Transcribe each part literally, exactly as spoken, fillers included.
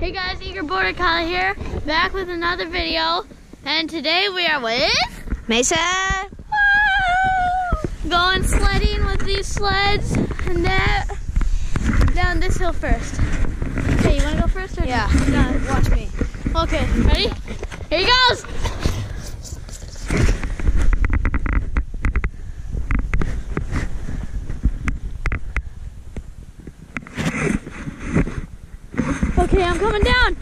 Hey guys, Eager Border Collie here, back with another video, and today we are with Mason. Woo! Going sledding with these sleds, and that down this hill first. Okay, you want to go first? Or Yeah. No, Watch me. Okay, ready? Here he goes. Okay, I'm coming down.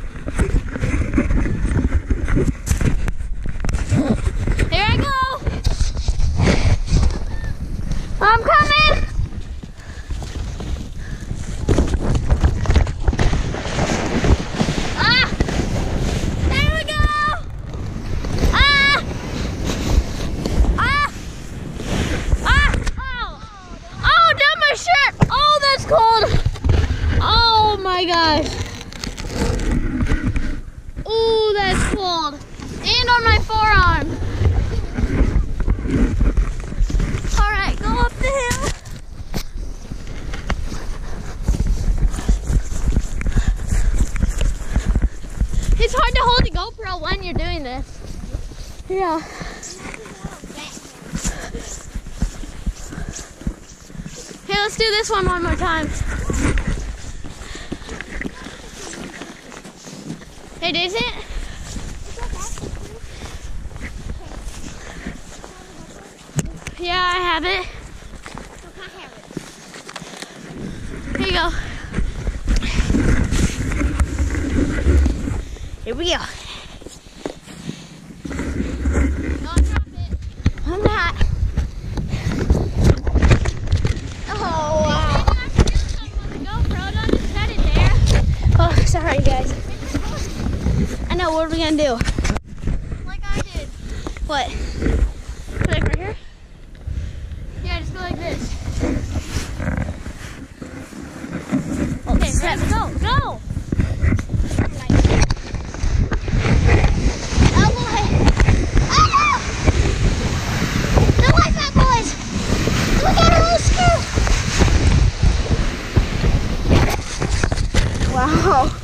Here I go. I'm coming. Ah! There we go. Ah! Ah! Ah! Oh! Oh, down my shirt. Oh, that's cold. Oh my gosh. Ooh, that's cold. And on my forearm. Alright, go up the hill. It's hard to hold the GoPro when you're doing this. Yeah. Hey, let's do this one one more time. Hey, is it? Yeah, I have it. Here you go. Here we go. Don't drop it. I'm not. Oh, wow. GoPro, don't just set it there. Oh, sorry, guys. I know, what are we gonna do? Like I did. What? Like right here? Yeah, just go like this. Okay, Set, go, go! Elbow head. Oh no! The life out, boys! Look at her little screw! Wow.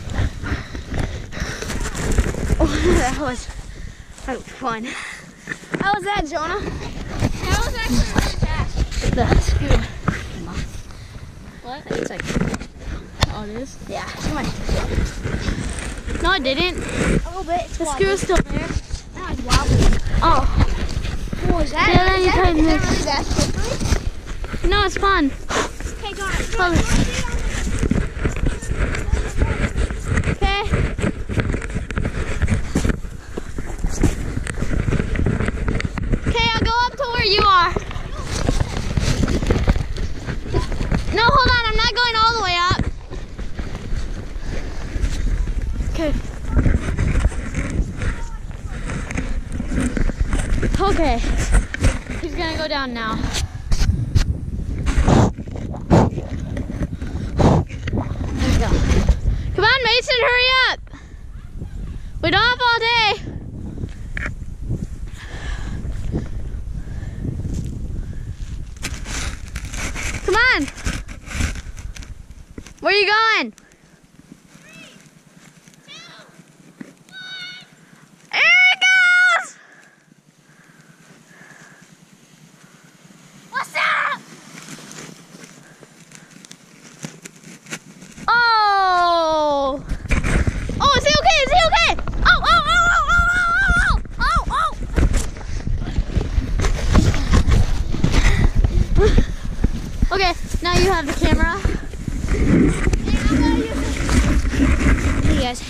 Oh, that was, that was fun. How was that, Jonah? That was actually really fast. That's good. What? It's like, Oh, it is? yeah, come on. No, I didn't. A little bit. It's The wobbly. screw's still there. Now it's wobbly. Oh. What was that? Yeah, then Is you that, tighten is that this. really that slippery? No, it's fun. Okay, Jonah. Hold it. Okay. Okay, I'll go up to where you are. No, hold on. I'm not going all the way up. Okay. Okay. He's gonna go down now. There we go. Come on, Mason, hurry up. We don't have all day. Come on. Where are you going? Three, two, one. Here it goes. What's up? Oh. Oh, is he okay? Is he okay? Oh, oh, oh, oh, oh, oh, oh, oh, oh. Okay, now you have the camera. Hey, guys.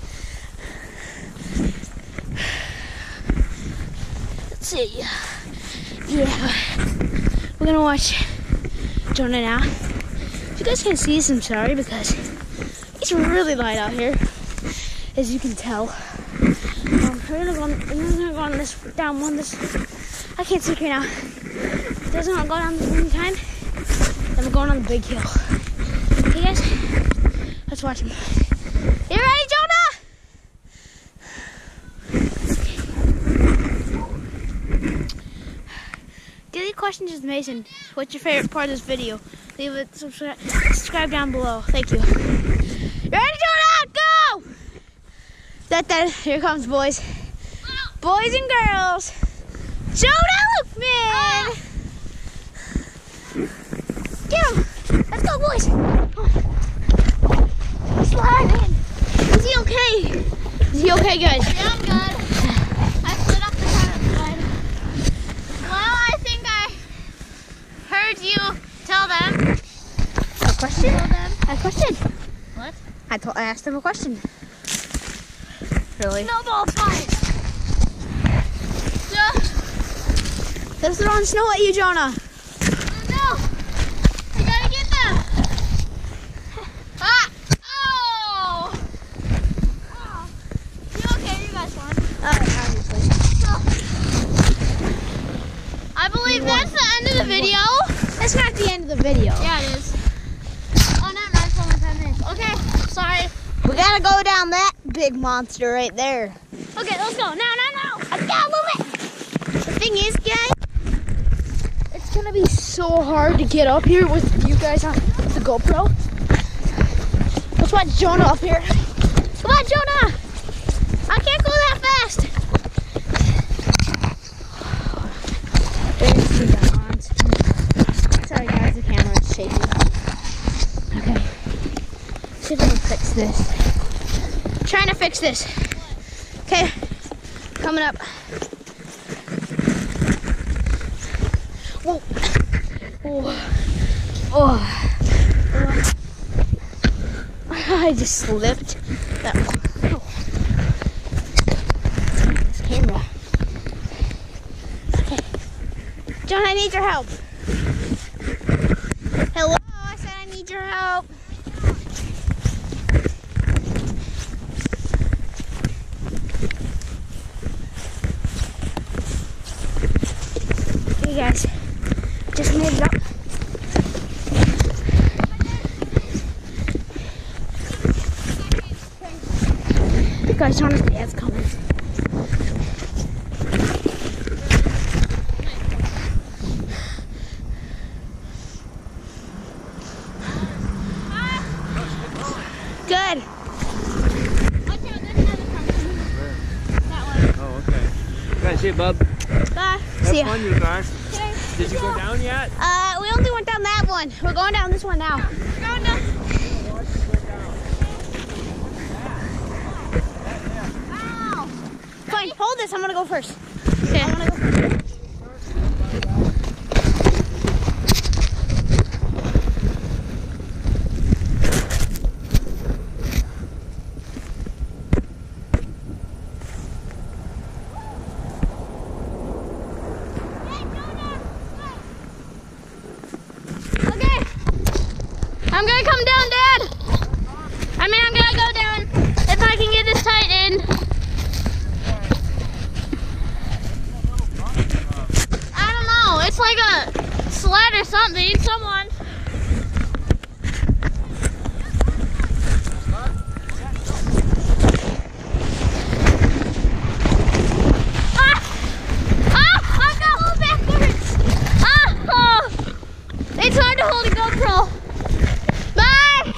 Let's see. Yeah. We're gonna watch Jonah now. If you guys can't see this, I'm sorry because it's really light out here, as you can tell. Um, we're gonna go on, we're gonna go on this, down one this, I can't see right now. It doesn't want to go down this one time. Then we're going on the big hill. Okay, guys? Let's watch him. You ready, Jonah? Daily questions with Mason. What's your favorite part of this video? Leave it, subscribe, subscribe down below. Thank you. You ready, Jonah? Go! That, that, here comes boys. Boys and girls. Jonah Lookman! Get him! Let's go, boys! Oh. Slide in. Is he okay? Is he okay, guys? Yeah, I'm good. I slid off the side of the slide. Well, I think I heard you tell them. A question? Tell them. A question. What? I, told, I asked him a question. Really? Snowball fight. Yeah. They're throwing snow at you, Jonah. Oh, no. I gotta get them. Ah! Oh! Oh. You okay? You guys won. Oh, obviously. I believe that's the end of the video. That's not the end of the video. Yeah, it is. Oh, no, no, it's only ten minutes. Okay, sorry. We gotta go down that big monster right there. Okay, let's go. Now, now, now. Let's go, move it. The thing is, guys, it's gonna be so hard to get up here with you guys on the GoPro. Let's watch Jonah up here. Come on, Jonah. I can't go that fast. There's the bonds. Sorry, guys, the camera's shaking. Okay. See if I can fix this. Trying to fix this. Okay, coming up. Whoa. Oh. Oh. I just slipped. That oh. This camera. Okay. John, I need your help. Hello, I said I need your help. Hey guys, just made it up. Guys, Jonah's dad's coming. Good. Oh, okay. Guys, see you, bub. Bye. Have See ya. fun, you guys. Did you go down yet? Uh, we only went down that one. We're going down this one now. We're going down. Ow. Fine, hold this. I'm gonna go first. Okay. I wanna go first. I'm gonna come down, Dad. I mean, I'm gonna go down if I can get this tightened. I don't know. It's like a sled or something. Someone. Ah! Ah! I'm gonna hold backwards. Ah! Oh! It's hard to hold a GoPro. Bye!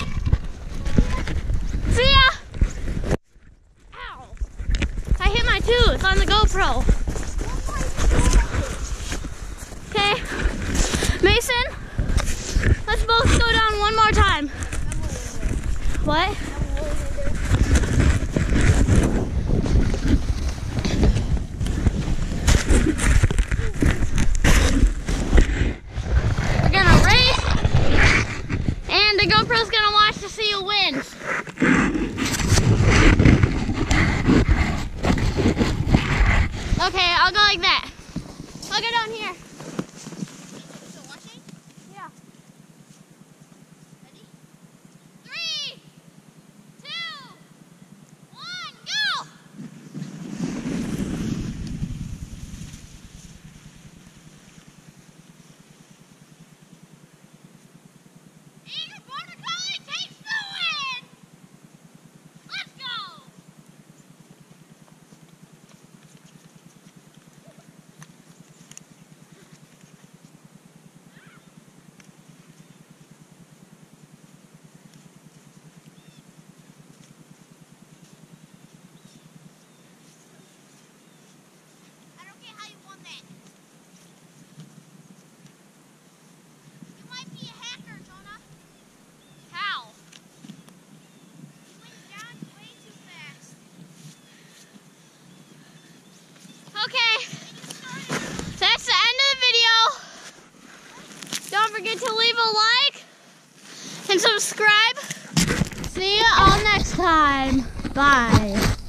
See ya! Ow! I hit my tooth on the GoPro. Okay. Mason, let's both go down one more time. What? We're gonna race. And the GoPro's gonna watch to see who wins. Okay, I'll go like that. I'll go down here. Still watching? Yeah. Ready? Three, don't forget to leave a like and subscribe. See you all next time. Bye.